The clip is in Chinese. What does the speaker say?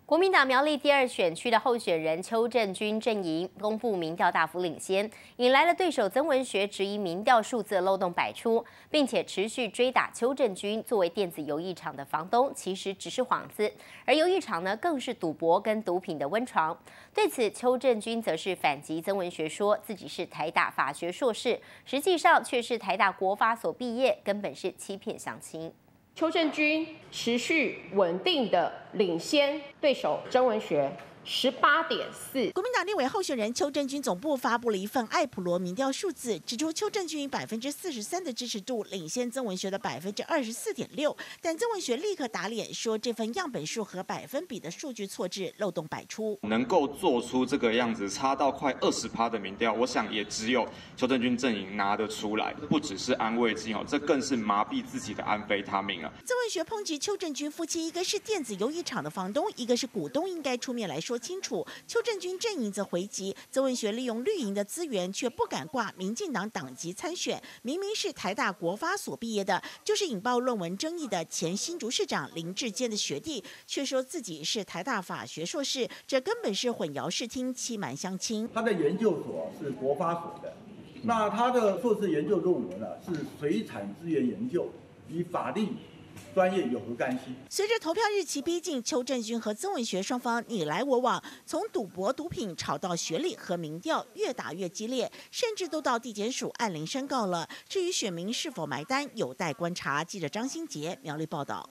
国民党苗栗第2选区的候选人邱正军阵营公布民调大幅领先，引来了对手曾文学质疑民调数字漏洞百出，并且持续追打邱正军作为电子游艺场的房东，其实只是幌子，而游艺场呢更是赌博跟毒品的温床。对此，邱正军则是反击曾文学，说自己是台大法学硕士，实际上却是台大国法所毕业，根本是欺骗乡亲。 邱正军持续稳定的领先对手曾文学18.4%。 国民党立委候选人邱正军总部发布了一份艾普罗民调数字，指出邱正军43%的支持度领先曾文学的24.6%，但曾文学立刻打脸，说这份样本数和百分比的数据错置，漏洞百出。 能够做出这个样子，差到快20%的民调，我想也只有邱正军阵营拿得出来，不只是安慰剂哦，这更是麻痹自己的安非他命啊。 曾文学抨击邱正军夫妻，一个是电子游艺场的房东，一个是股东，应该出面来说清楚。邱正军阵营则回击曾文学利用绿营的资源，却不敢挂民进党党籍参选，明明是台大国法所毕业的，就是引爆论文争议的前新竹市长林志坚的学弟，却说自己是台大法学硕士，这根本是混淆视听，欺瞒乡亲。 他的研究所是国法所的，那他的硕士研究论文呢是水产资源研究，与法律专业有何干系？ 随着投票日期逼近，邱正军和曾文学双方你来我往，从赌博、毒品吵到学历和民调，越打越激烈，甚至都到地检署按铃申告了。至于选民是否埋单，有待观察。记者张新杰苗栗报道。